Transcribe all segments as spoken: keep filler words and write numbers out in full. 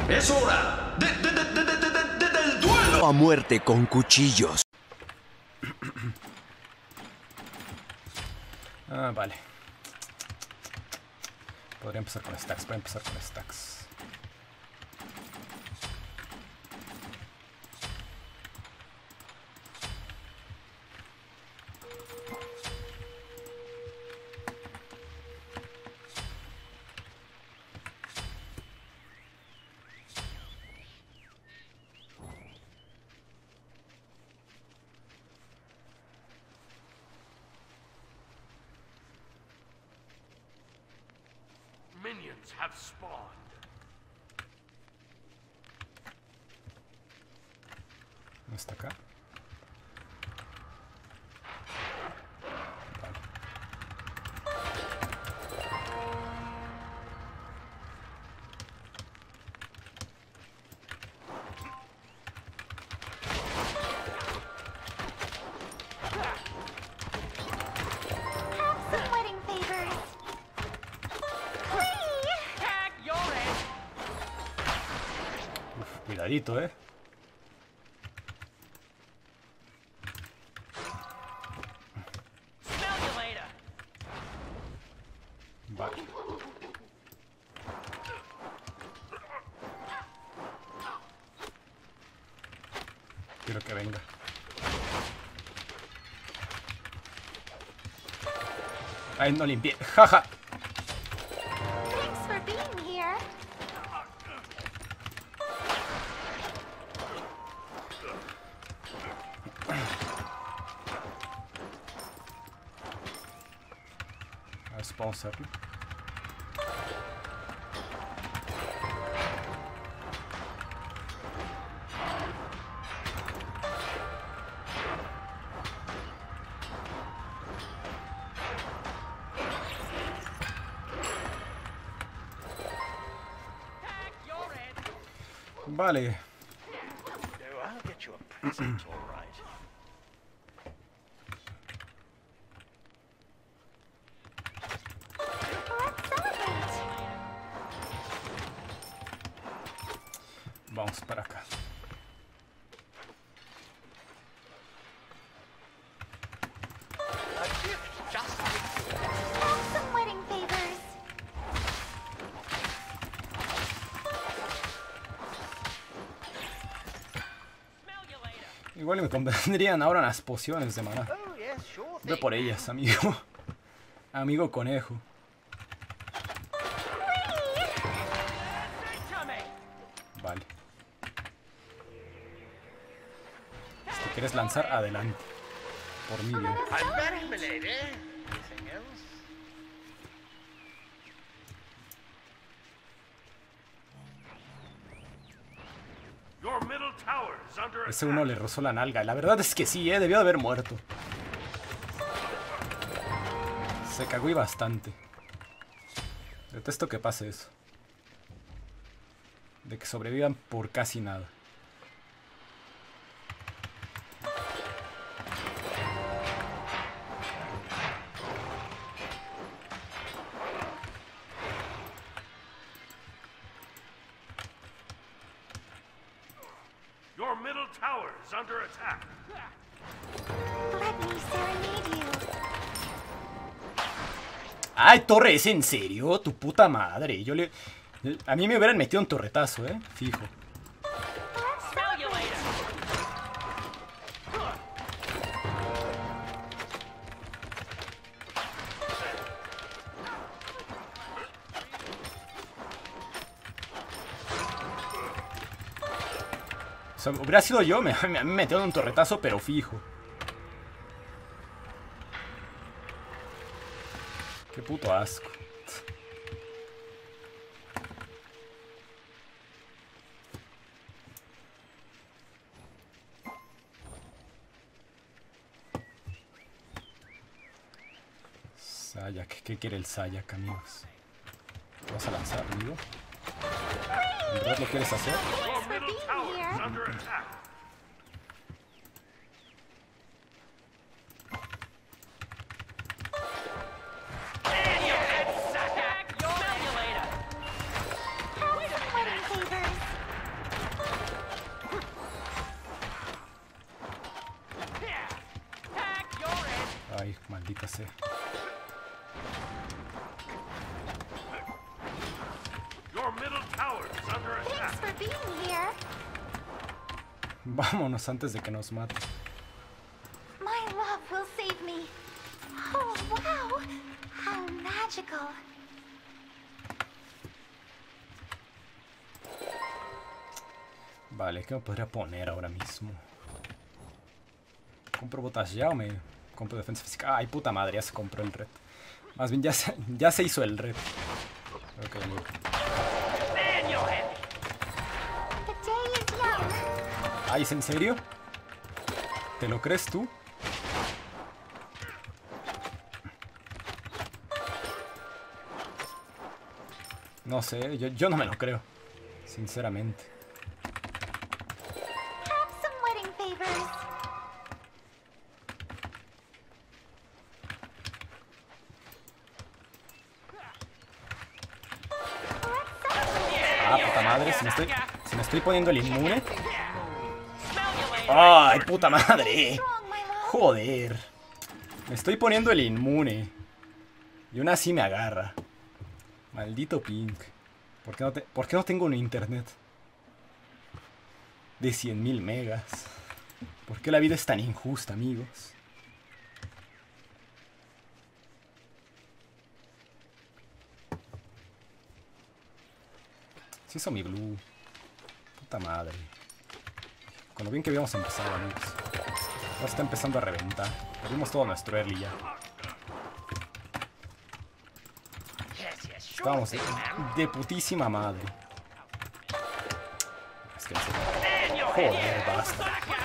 ¡Es hora de, de, de, de, de, de, de, del duelo! A muerte con cuchillos. Ah, vale. Podría empezar con stacks. Voy a empezar con stacks. Minions have spawned. ¿No está acá? Vale. Some wedding favors. Tag your head. Uf, cuidadito, eh. Smell you later. Vale. Quiero que venga. Ay, no limpié. Jaja. Thanks for being here. A ver si podemos hacerlo. Tag your head. Vale. No, I'll get you a present, all right. Let's celebrate. Vamos para acá. A gift just for you. Have some wedding favors. Smell you later. Igual me convendrían ahora las pociones de maná. Oh, yes, sure Ve thing. por ellas, amigo. Amigo conejo. Say to me. Vale. Si te quieres lanzar, adelante. Por mí bien. I'm back, milady. Anything else? Your middle tower is under Ese attack. uno le rozó la nalga. La verdad es que sí, eh. Debió de haber muerto. Se cagó y bastante. Detesto que pase eso. De que sobrevivan por casi nada. Your middle tower is under attack. Let me serenade you. ¡Ay, torre! ¿Es en serio? Tu puta madre. Yo le... A mí me hubieran metido un torretazo, ¿eh? Fijo. Smell you later. O sea, hubiera sido yo, me, me han metido un torretazo, pero fijo. Qué puto asco. Sayak, ¿qué quiere el Sayak, amigos? ¿Te vas a lanzar, amigo? ¿En verdad lo quieres hacer? Your for middle being tower is here. under attack. And your head sack. Smell you later. Have some wedding favors. Maldita sea. Your middle tower is under Thanks attack. for being here. Vámonos antes de que nos mate. My love will save me. Oh, wow. How magical. Vale, ¿qué me podría poner ahora mismo? ¿Compro botas ya o me compro defensa física? Ay, puta madre, ya se compró el red. Más bien, ya se, ya se hizo el red. Ok, amigo. The day is young. Ay, ¿es en serio? ¿Te lo crees tú? No sé, yo, yo no me lo creo. Sinceramente. Have some wedding favors. Let's celebrate. Ah, puta madre, si me estoy, si me estoy poniendo el inmune. ¡Ay, puta madre! Strong, my love. Joder. Me estoy poniendo el inmune. Y aún así me agarra. Maldito Pink. ¿Por qué no, te, ¿por qué no tengo un internet de cien mil megas? ¿Por qué la vida es tan injusta, amigos? Se hizo mi blue. Puta madre. Con lo bien que habíamos empezado, amigos. Ahora está empezando a reventar. Perdimos todo nuestro early ya. Estábamos de, de putísima madre. Es que en serio. Joder, basta.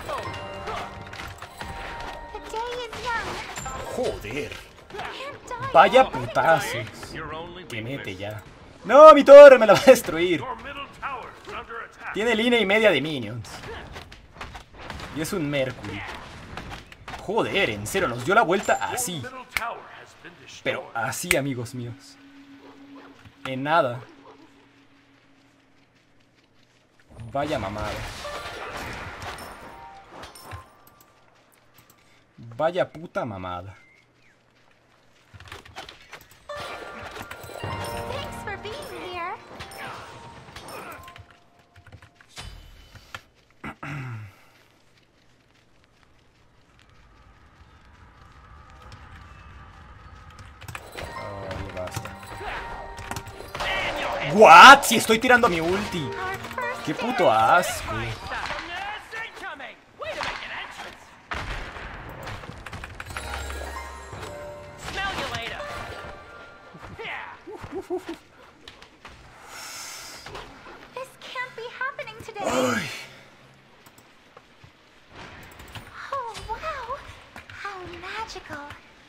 The day is young. Joder. Can't die. Vaya putazos. Your only Que weakness. mete ya. No, mi torre me la va a destruir. Your middle tower is under attack. Tiene línea y media de minions. Y es un Mercury. Joder, en serio, nos dio la vuelta Your así. middle tower has been destroyed. Pero así, amigos míos. En nada. Vaya mamada. Vaya puta mamada. Thanks for being here. Ay, basta. ¿What? Si estoy tirando mi ulti. Our first Qué puto asco. This can't be happening today. Ay. Oh, wow. How magical.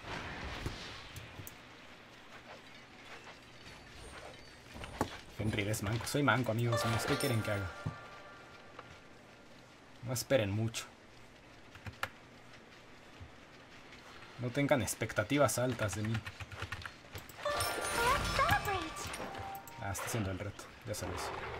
Fenrir es manco. Soy manco, amigos míos. ¿Qué quieren que haga? No esperen mucho. No tengan expectativas altas de mí. Let's celebrate. Ah, está haciendo el reto. Ya sabes.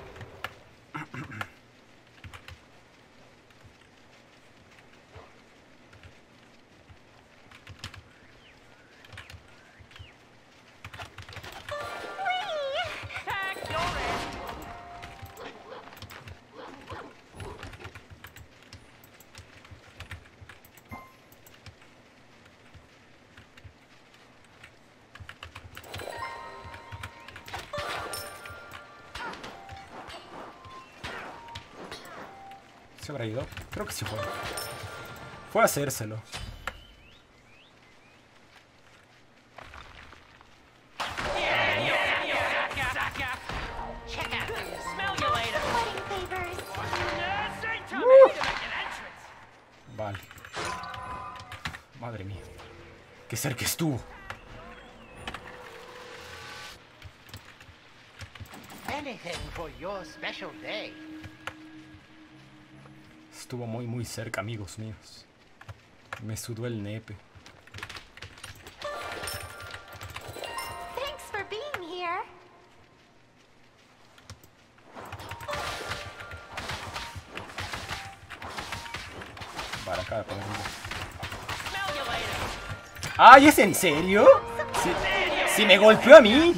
¿Se habrá ido? Creo que sí fue. Fue a hacérselo. Wedding favors. Vale. Madre mía. Qué cerca estuvo. Anything for your special day. Estuvo muy muy cerca, amigos míos. Me sudó el nepe. Thanks for being here. Vale, acaba de poner un... ¡Ay, es en serio! Si, si me golpeó a mí.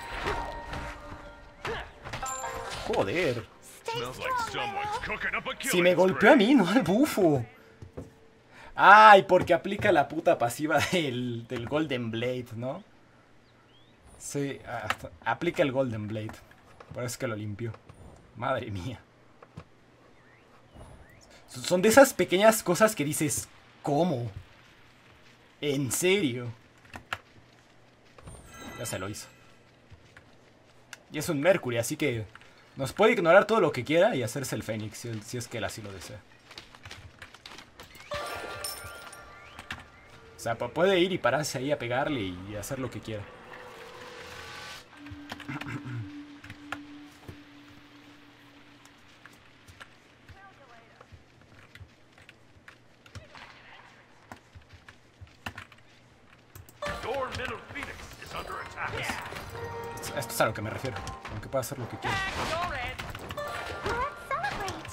Joder. Stay Smells like strong, someone's Milo. cooking up a killing Si me golpeó a mí, no al bufo. Ay, porque aplica la puta pasiva del, del Golden Blade, ¿no? Sí, hasta- aplica el Golden Blade. Por eso es que lo limpió. Madre mía. Son de esas pequeñas cosas que dices, ¿cómo? ¿En serio? Ya se lo hizo. Y es un Mercury, así que nos puede ignorar todo lo que quiera y hacerse el Fénix, si, si es que él así lo desea. O sea, pu- puede ir y pararse ahí a pegarle y hacer lo que quiera. Your middle Phoenix is under attack. Esto es a lo que me refiero. Aunque pueda hacer lo que quiera. Let's celebrate.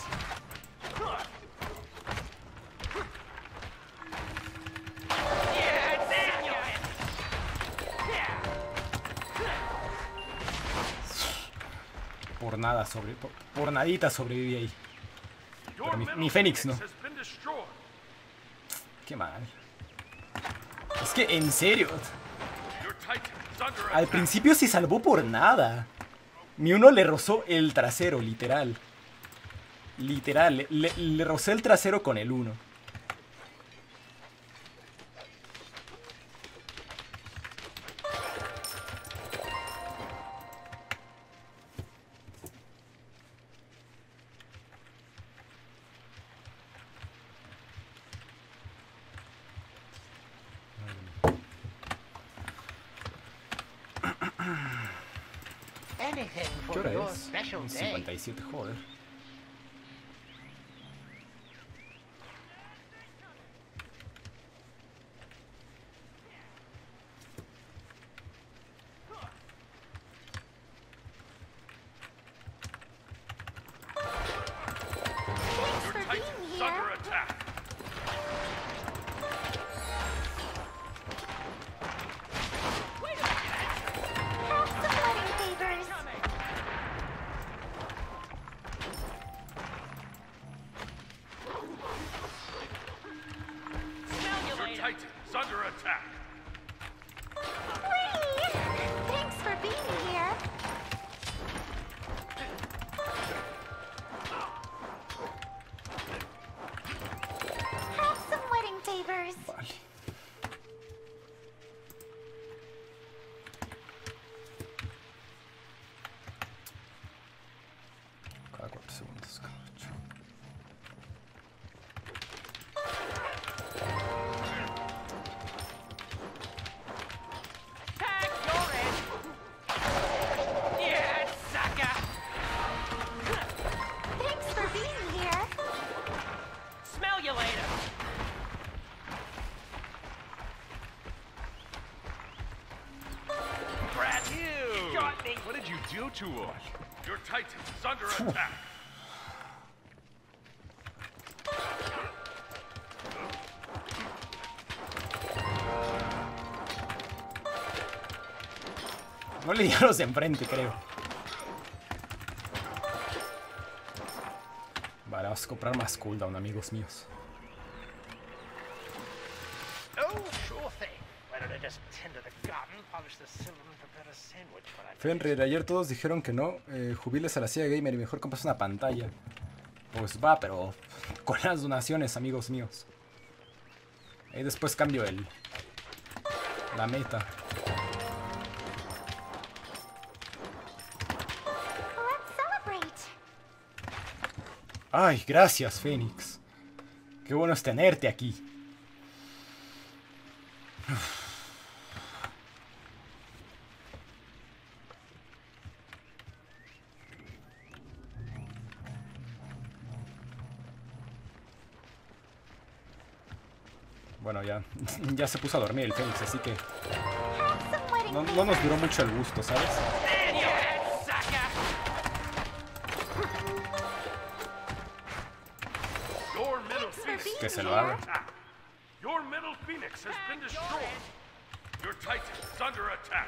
Por nada sobre... Por, por nadita sobreviví ahí. Your Pero mi, middle mi Fénix no. has been destroyed. Qué mal. Es que, en serio. Your Titan is under Al attack. principio se salvó por nada. Mi uno le rozó el trasero, literal. Literal, le, le, le rozé el trasero con el uno. Anything ¿Qué for hora your es? special day. cincuenta y siete, joder. Thanks for Titan being is here. under attack. Have some wedding favors. Your Titan is under attack. Whee! Thanks for being here. Have some wedding favors. Vale. Cada cuatro segundos, cada ocho. Thanks for being here. Smell you later. Brad, you got me. What did you do to him? Your Titan is under attack. No le di a los de enfrente, creo. Vale, vamos a comprar más cooldown, amigos míos. Oh, sure thing. Why don't I just tend to the garden, polish the silver and prepare a sandwich when I Fenrir, ayer todos dijeron que no, eh, jubiles a la silla gamer y mejor compras una pantalla. Pues va, pero con las donaciones, amigos míos. Ahí después cambio el... la meta. Let's celebrate. Ay, gracias, Fénix. Qué bueno es tenerte aquí. Bueno, ya, ya se puso a dormir el Fénix, así que Have some wedding no, favors. no nos duró mucho el gusto, ¿sabes? Your middle Thanks for Phoenix being Que se lo here. haga. attack. Your middle phoenix has been destroyed. Your titan is under attack.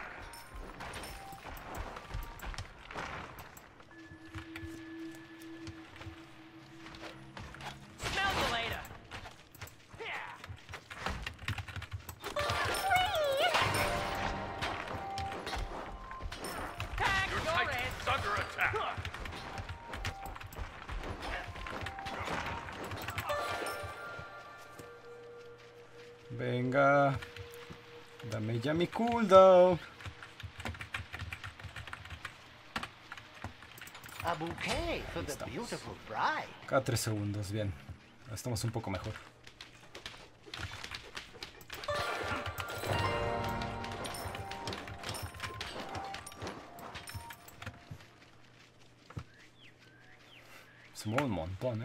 Smell you later. Tag Your your titan ass. is under attack. Venga. Dame ya mi cooldown. A bouquet for the Estamos. beautiful bride. Cada tres segundos, bien. Estamos un poco mejor. Se mueve un montón, ¿eh?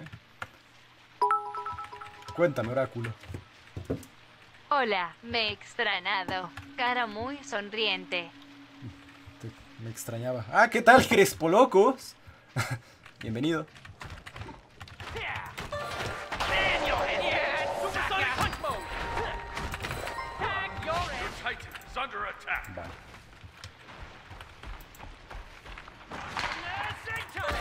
Cuéntame, oráculo. Hola, me he extrañado. Cara muy sonriente. Te- me extrañaba. Ah, ¿qué tal, Crespo Locos? Bienvenido. Man your head. Yeah, supersonic punch mode. Tag your Your ass. titan is under attack. Vale. Sing time.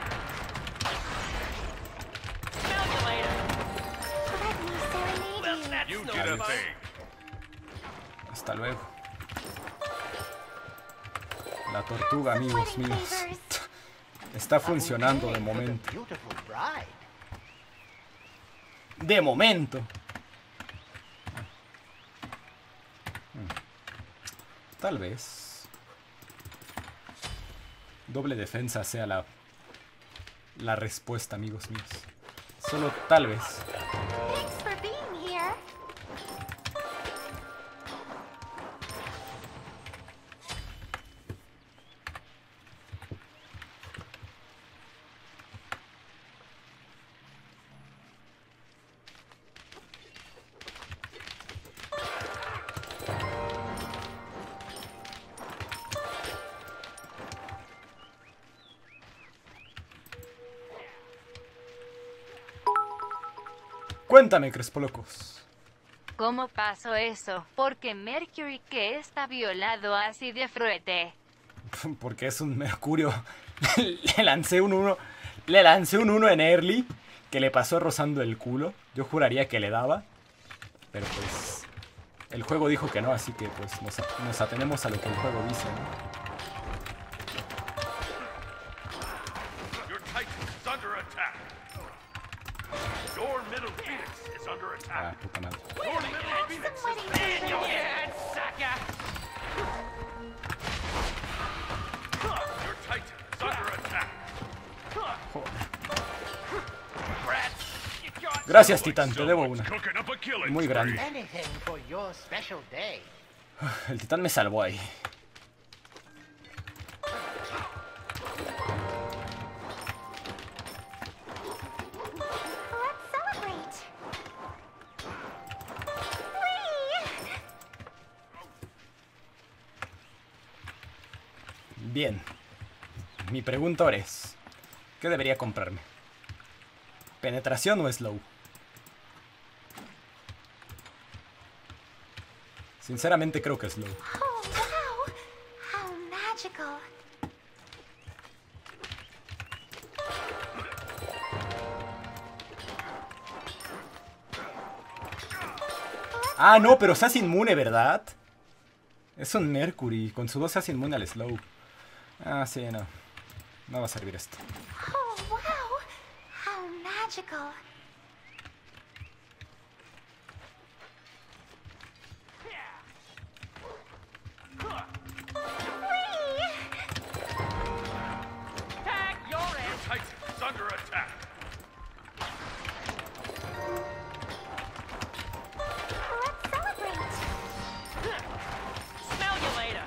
Smell you later. Let me serenade Well, you. that's You no did a fun. thing. Hasta luego. La tortuga, amigos Wedding míos. favors. Está A funcionando bouquet de for the momento. beautiful bride. De momento. Hmm. Tal vez. Doble defensa sea la, la respuesta, amigos míos. Solo tal vez. Thanks for being here. Cuéntame, Crespolocos. ¿Cómo pasó eso? Porque Mercury que está violado así de frente. Porque es un Mercurio. Le lancé un uno. Le lancé un uno en early. Que le pasó rozando el culo. Yo juraría que le daba. Pero pues. El juego dijo que no, así que pues nos, nos atenemos a lo que el juego dice, ¿no? Your titan is under attack. Your middle phoenix is under Ah, attack. puta madre. Your middle phoenix is Wedding Man your favors. head, sucker. Your titan is under attack. Brats. You got Gracias, Titán, te debo una. Cooking up a killing Muy spree. grande. Anything for your special day. El Titán me salvó ahí. Let's celebrate. Whee! Bien. Mi pregunta ahora es: ¿qué debería comprarme? ¿Penetración o slow? Sinceramente creo que slow. Oh, wow! How magical. Ah, no, pero se hace inmune, ¿verdad? Es un Mercury. Con su dos se hace inmune al slow. Ah, sí, no. No va a servir esto. Oh, wow! How magical. tag your Your ass. titan is under attack. Let's celebrate. Smell you later.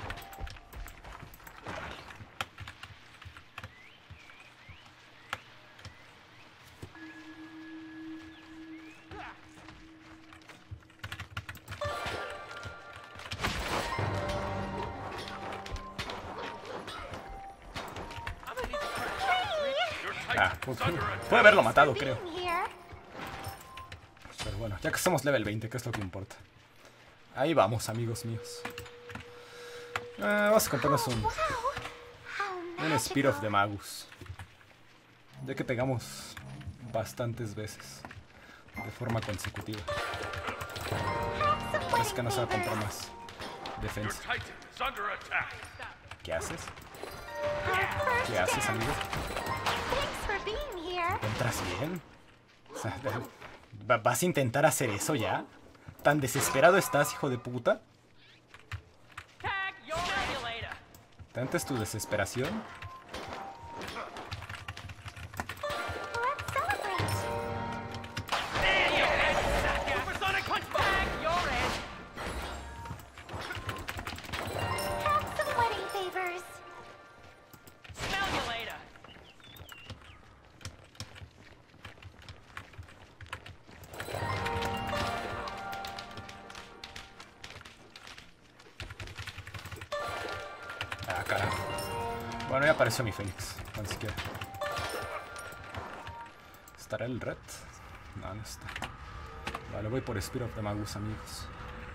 I'm gonna need to crash. Your Ah, titan pu- is under pu- attack. puede haberlo matado, For creo. being here. Pero bueno, ya que somos level veinte, ¿qué es lo que importa? Ahí vamos, amigos míos. Eh, vamos a comprarnos un, un Spear of the Magus. Ya que pegamos bastantes veces de forma consecutiva. Parece que no se va a comprar más defensa. ¿Qué haces? ¿Qué haces, amigo? ¿Entras bien? O sea, ¿vas a intentar hacer eso ya? ¿Tan desesperado estás, hijo de puta? ¿Tanta es tu desesperación? Ah, carajo. Bueno, ya apareció mi Fénix. Ni siquiera. ¿Estará el red? No, no está. Vale, voy por Spear of the Magus, amigos.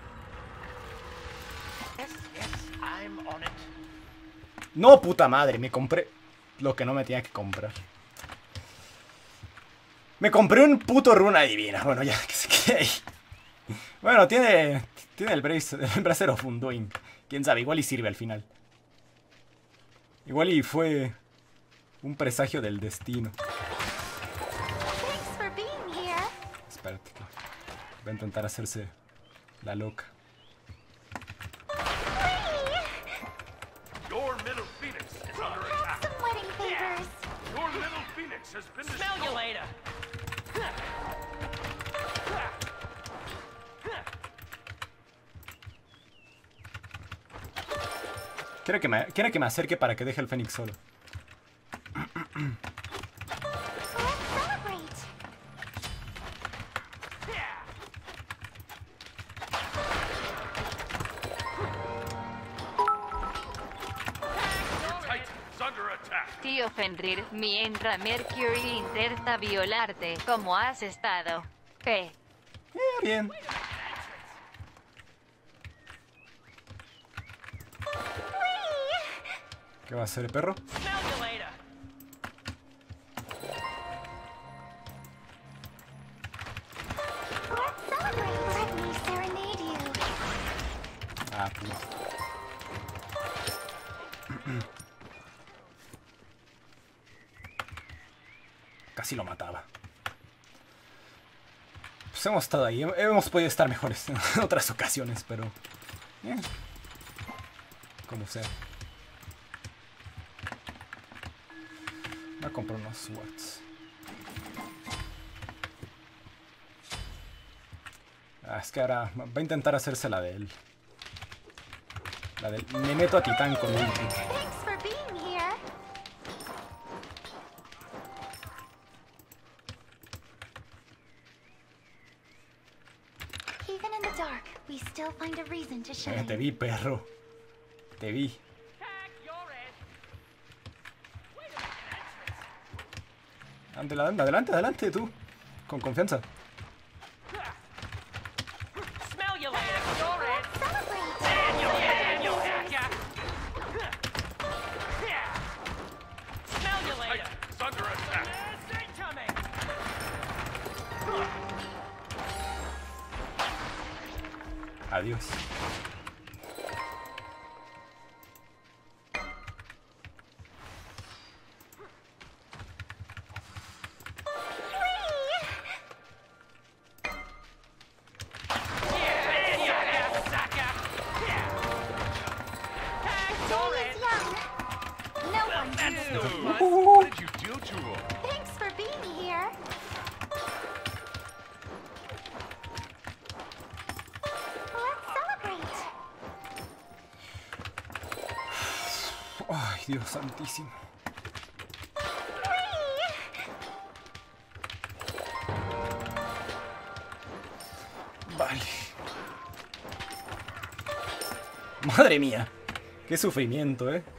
No, puta madre, me compré lo que no me tenía que comprar. Me compré un puto runa divina. Bueno, ya, que se quede ahí. Bueno, tiene tiene el, brace, el bracero of Undoing. Quién sabe, igual y sirve al final. Igual y fue un presagio del destino. Espérate, que va a intentar hacerse la loca. Your middle phoenix is under attack. Your middle phoenix has been Smell you later. Quiere que me, quiere que me acerque para que deje el Fénix solo. Tío Fenrir, mientras Mercury intenta violarte, ¿cómo has estado? ¿Qué? Eh, bien. ¿Qué va a hacer el perro? Ah, puta. Casi lo mataba. Pues hemos estado ahí. Hemos podido estar mejores en otras ocasiones, pero... Eh, como sea. Voy a comprar unos swords. Ah, es que ahora va a intentar hacerse la de él. La del... Me meto a Titán con ulti. Eh, te vi, perro. Te vi. Adelante, adelante, adelante, tú. Con confianza. Adiós. What did you do to him? Thanks for being here. Let's celebrate. Ay, Dios santísimo. Vale. Madre mía. Qué sufrimiento, eh.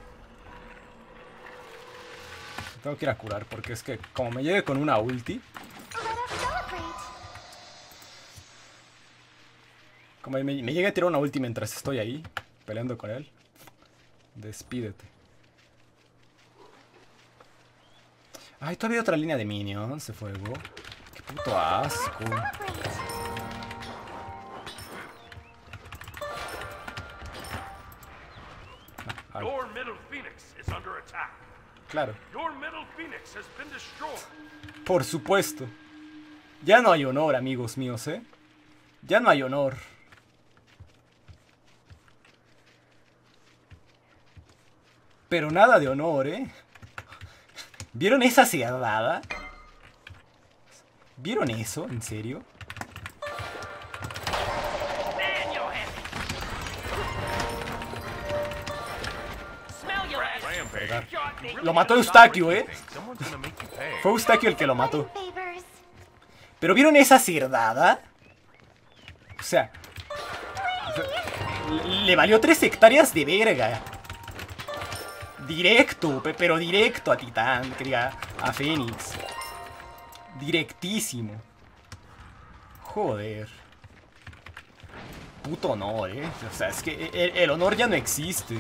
Tengo que ir a curar porque es que como me llegue con una ulti. Let us celebrate. Como me, me llegue a tirar una ulti mientras estoy ahí, peleando con él. Despídete. Ay, todavía hay otra línea de minions de fuego. Qué puto asco. Ah, Your middle phoenix is under attack. claro. Your middle phoenix has been destroyed. Por supuesto. Ya no hay honor, amigos míos, ¿eh? Ya no hay honor. Pero nada de honor, ¿eh? ¿Vieron esa cerdada? ¿Vieron eso? ¿En serio? Lo mató Eustaquio, ¿eh? Fue Eustaquio el que lo mató. ¿Pero vieron esa cerdada? O sea... Le valió tres hectáreas de verga. Directo, pero directo a Titán, que diga, a Fénix. Directísimo. Joder. Puto honor, ¿eh? O sea, es que el, el honor ya no existe.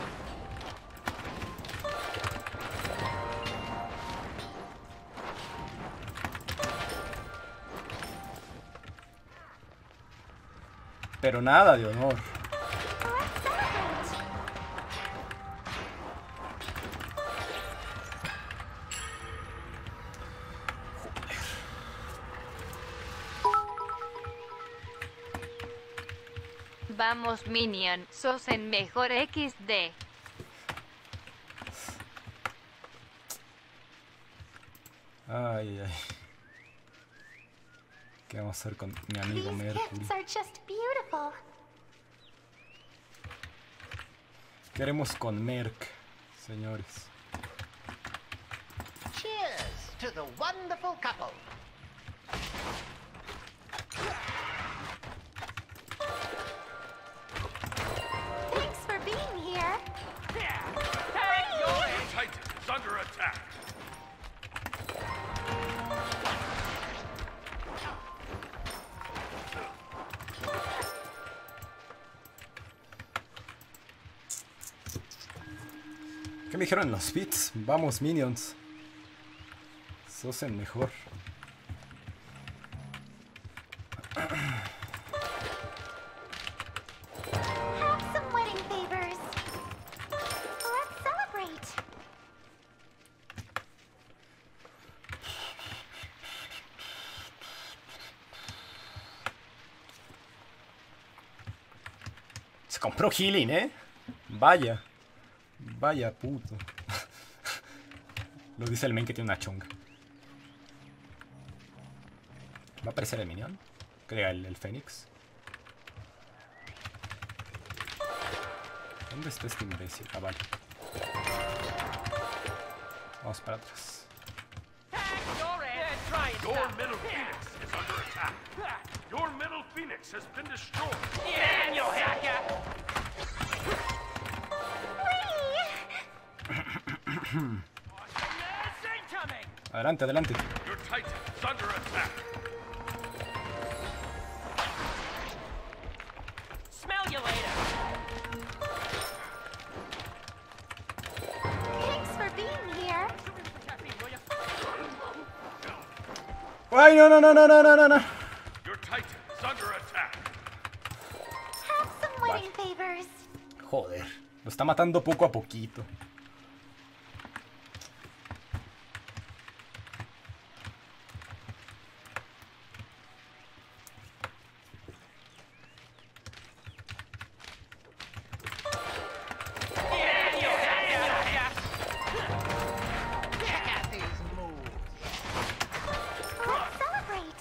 Pero nada de honor. Vamos, Minion, sos el mejor equis de. Ay, ay. ¿Qué vamos a hacer con mi amigo Mercury? ¿Qué haremos con Merc, señores? Cheers to the wonderful couple. Thanks for being here. Your Titan is under attack. ¿Qué me dijeron en los feats? Vamos, Minions. Sos el mejor. Have some wedding favors. Let's celebrate. Se compró healing, ¿eh? Vaya. Vaya puto. Lo dice el men que tiene una chonga. ¿Va a aparecer el minion? Crea el, el Fénix. ¿Dónde está este imbécil? Ah, vale. Vamos para atrás. Your middle phoenix is under attack. Your middle phoenix has been destroyed. Adelante, adelante. Your Titan is under attack. Smell you later. Thanks for being here. ¡Ay, no, no, no, no, no, no, no! Your Titan is under attack. Have some wedding favors. Joder, lo está matando poco a poquito. Check out these moves. Let's celebrate.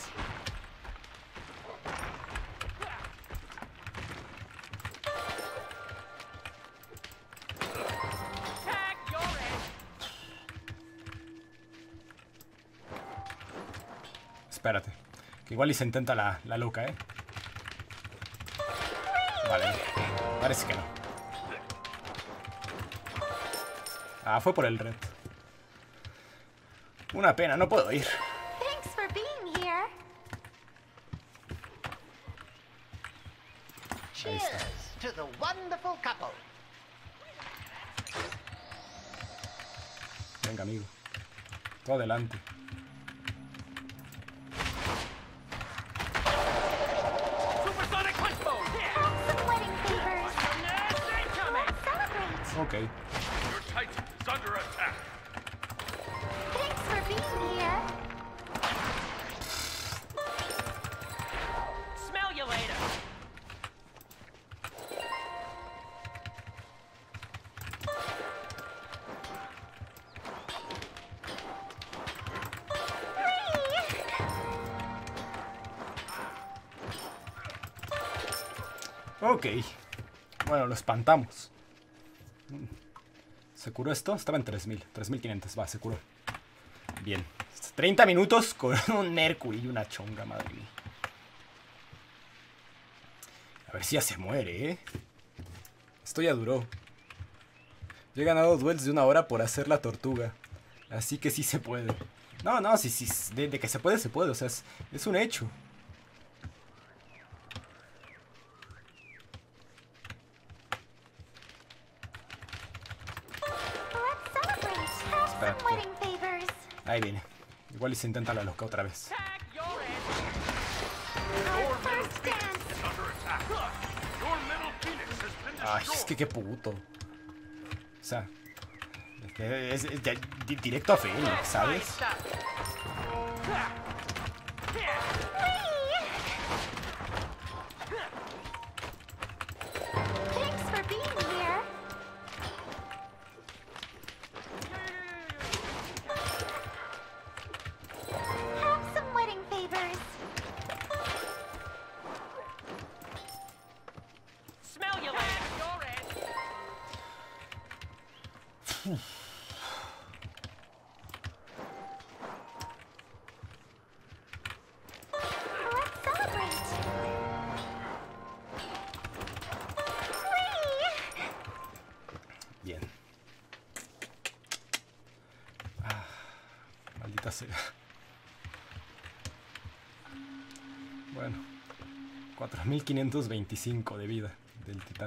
Espérate. Que igual y se intenta la, la loca, ¿eh? Vale. Parece que no. Ah, fue por el red. Una pena, no puedo ir. Thanks for being here. Ahí está. Cheers to the wonderful couple. Venga, amigo. Todo adelante. Supersonic punch mode! Some wedding favors. Let's celebrate. Ok. Your Titan is under attack. Thanks for being here. Smell you later! Ok. Bueno, lo espantamos. ¿Se curó esto? Estaba en tres mil. tres mil quinientos. Va, se curó. Bien. treinta minutos con un Mercury y una chonga, madre mía. A ver si ya se muere, ¿eh? Esto ya duró. Yo he ganado duels de una hora por hacer la tortuga. Así que sí se puede. No, no, sí, sí. De, de que se puede, se puede. O sea, es, es un hecho. Let's celebrate. Have some Espérate. wedding favors. Ahí viene. Igual y se intenta la loca otra vez. Tag your ass! Our first dance. Is under attack. Your middle Phoenix has been Ay, destroyed. es que qué puto. O sea, es, que es- es de- di- directo a Fénix, ¿sabes? Stop. Thanks for being here. Have some wedding favors. Smell you later! Your ass! Let's celebrate. Whee! Bien. Ah, maldita sea. Bueno, cuatro mil quinientos veinticinco de vida del titán.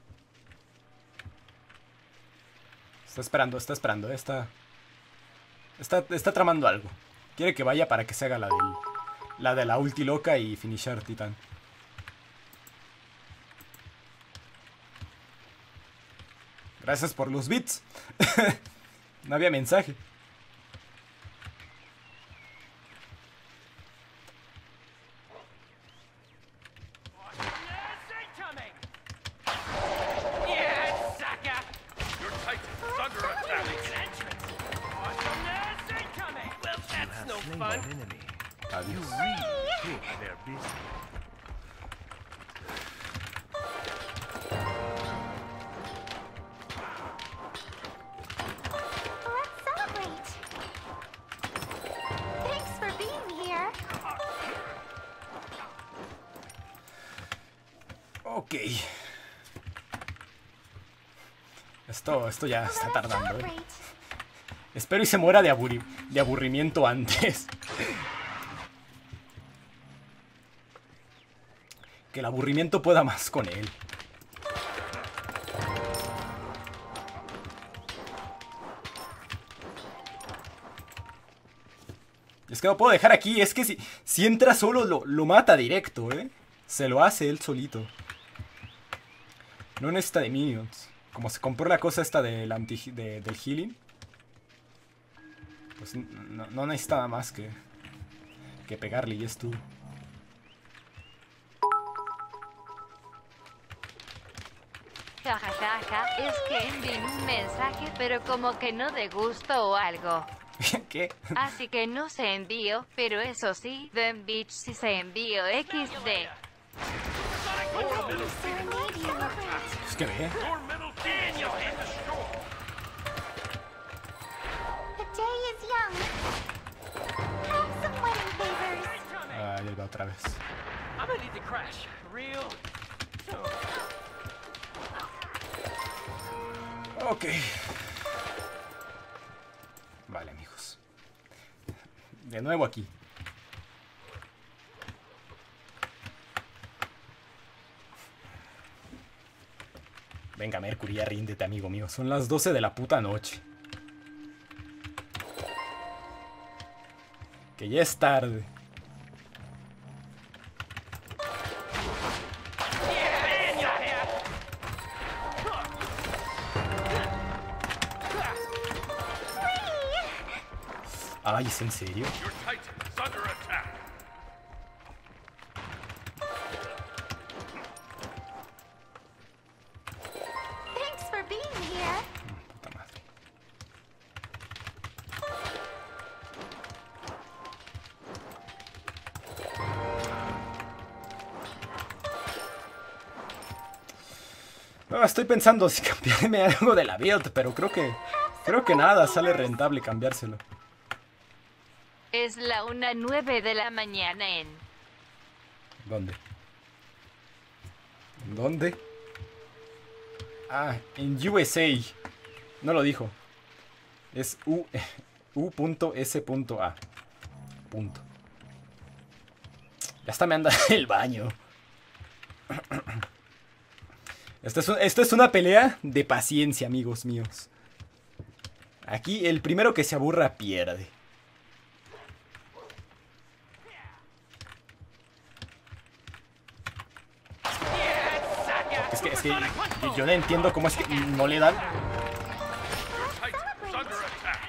Está esperando, está esperando, eh, está, está, está tramando algo. Quiere que vaya para que se haga la del, la de la ulti loca y finishar titán. Gracias por los bits. No había mensaje. Yes, incoming! Yeah, sucker! Your Titan is under attack. An entrance! Awesomeness incoming! Well, that's no fun. Adiós. Let's celebrate. Thanks for being here. Ok. Esto, esto ya está Let's tardando, eh. celebrate. Espero y se muera de, aburri- de aburrimiento antes. Que el aburrimiento pueda más con él. Es que no puedo dejar aquí. Es que si, si entra solo lo, lo mata directo, ¿eh? Se lo hace él solito. No necesita de minions. Como se compró la cosa esta del, anti, de, del healing. Pues no, no necesita nada más que, que pegarle y es tú. Jajajaja, es que envié un mensaje pero como que no de gusto o algo. ¿Qué? Así que no se envió, pero eso sí, Them Beach sí se envió equis de. Serenade you. Es que ve. Your middle Phoenix has been destroyed. The day is young. Have some wedding favors. Ah, ya va otra vez. I'm gonna need to crash real soon. Ok. Vale, amigos. De nuevo aquí. Venga, Mercury, ya ríndete, amigo mío. Son las doce de la puta noche. Que ya es tarde. Ay, ¿es en serio? Your Titan is under attack. Thanks for being here. Puta madre. Ah, estoy pensando si cambiarme algo de la build, pero creo que creo que nada sale rentable cambiárselo. Es la una nueve de la mañana en... ¿Dónde? ¿Dónde? Ah, en U S A. No lo dijo. Es U, U.S.A. Punto. Ya hasta me anda el baño. Esto es, un- esto es una pelea de paciencia, amigos míos. Aquí el primero que se aburra pierde. Es que, es que yo, yo no entiendo cómo es que no le dan. Your Titan is under attack.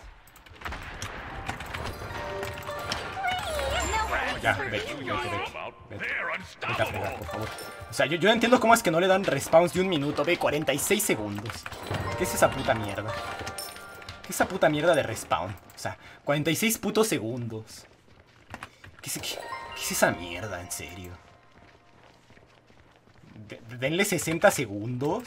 Ya, vete, vete, vete. About Vete. they're Vete a fregar, unstoppable. por favor. O sea, yo, yo no entiendo cómo es que no le dan respawns de un minuto, ve, cuarenta y seis segundos. ¿Qué es esa puta mierda? ¿Qué es esa puta mierda de respawn? O sea, cuarenta y seis putos segundos. ¿Qué es, qué, qué es esa mierda, en serio? De- denle sesenta segundos.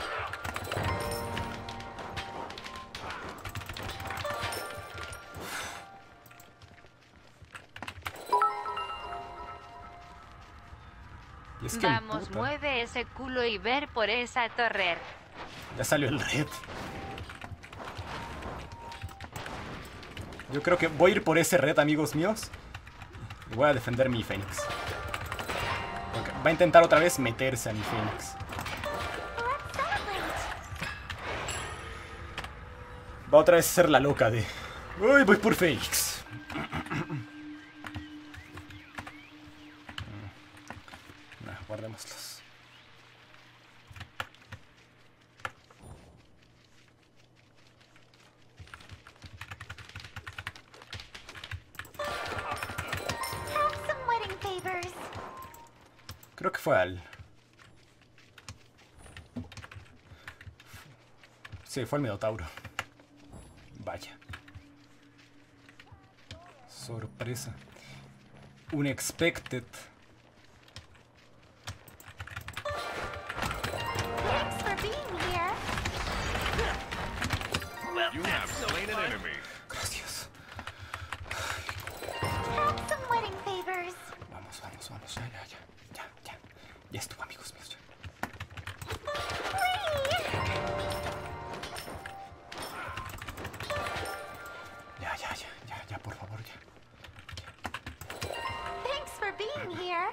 Y es que Vamos, puta, mueve ese culo y ver por esa torre. ya salió el red. Yo creo que voy a ir por ese red, amigos míos. Y voy a defender mi Fénix. Porque va a intentar otra vez meterse a mi Fénix. Va otra vez a ser la loca de... ¡Uy, voy por Fénix! Nah, guardémoslos. Have some wedding favors. Creo que fue al... Sí, fue el Minotauro. Vaya. Sorpresa. Unexpected. Thanks for being here. You have slain an enemy. Gracias. Have some wedding favors. Vamos, vamos, vamos. Ya, ya, ya. Ya, ya. Ya estuvo, amigos míos. Ya. Ya, ya, ya, ya, ya, por favor, ya. Thanks for being here.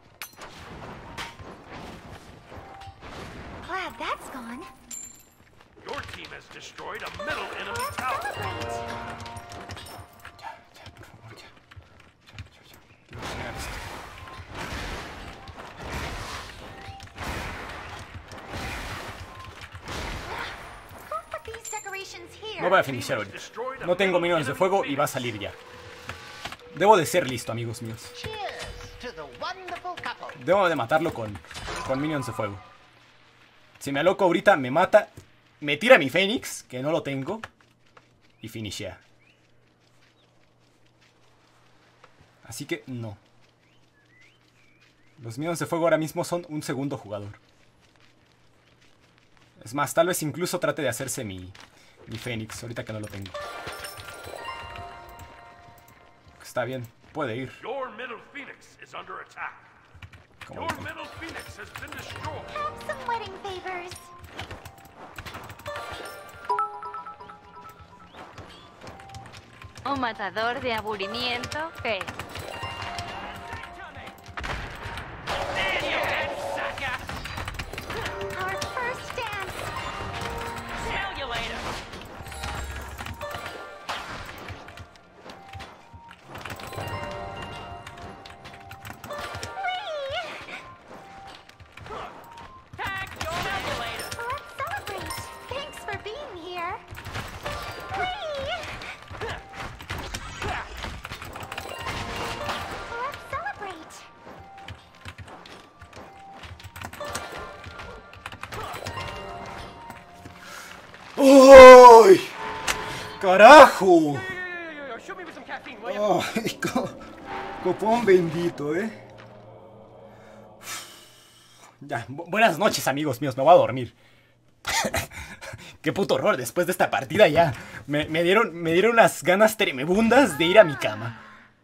Glad that's gone. Your team has destroyed a middle enemy Let's tower. celebrate. Ya, ya, por favor, ya. Ya, ya, ya. Quiero terminar esto. Who put these decorations here? No voy a finishar ahorita. No tengo minions de fuego y va a salir ya. Debo de ser listo, amigos míos. Cheers to the wonderful couple. Debo de matarlo con, con minions de fuego. Si me aloco ahorita, me mata. Me tira mi Fénix, que no lo tengo. Y finishea. Así que no. Los minions de fuego ahora mismo son un segundo jugador. Es más, tal vez incluso trate de hacerse mi, mi Fénix, ahorita que no lo tengo. Está bien, puede ir. Your middle phoenix is under attack. Como Your lo tengo. middle phoenix has been destroyed. Have some wedding favors. Un matador de aburrimiento. ¿Qué? Our first ¡Ay! ¡Carajo! Show me with some caffeine, will you? Ay, co- copón bendito, ¿eh? Ya, bu- buenas noches, amigos míos, me voy a dormir. Qué puto horror, después de esta partida ya me, me dieron, me dieron unas ganas tremebundas de ir a mi cama.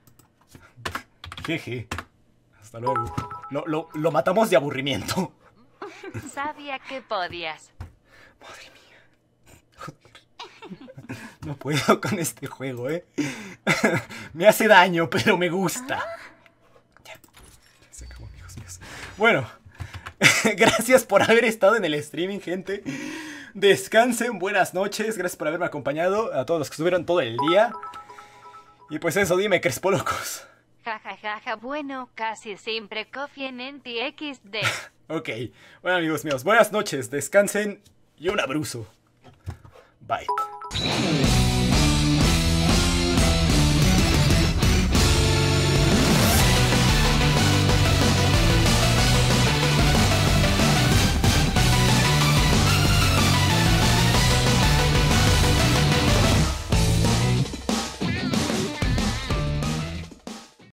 Jeje. Hasta luego. Lo, lo, lo matamos de aburrimiento. Sabía que podías. Madre mía. Joder. No puedo con este juego, ¿eh? Me hace daño, pero me gusta. Ya. Se acabó, amigos míos. Bueno. Gracias por haber estado en el streaming, gente. Descansen, buenas noches. Gracias por haberme acompañado. A todos los que estuvieron todo el día. Y pues eso, dime, Crespo Locos. Ja, ja, ja, ja. Bueno, casi siempre coffee en N T X D. Ok, bueno, amigos míos, buenas noches. Descansen y un abrazo. Bye.